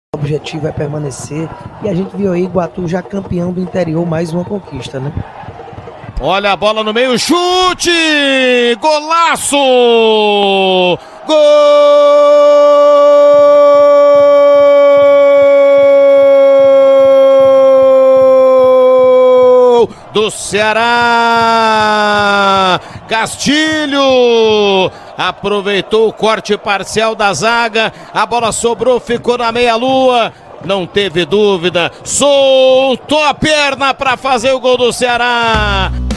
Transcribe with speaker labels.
Speaker 1: O objetivo é permanecer, e a gente viu aí Iguatu já campeão do interior, mais uma conquista, né?
Speaker 2: Olha a bola no meio, chute! Golaço! Gol do Ceará! Castilho aproveitou o corte parcial da zaga, a bola sobrou, ficou na meia-lua. Não teve dúvida, soltou a perna para fazer o gol do Ceará.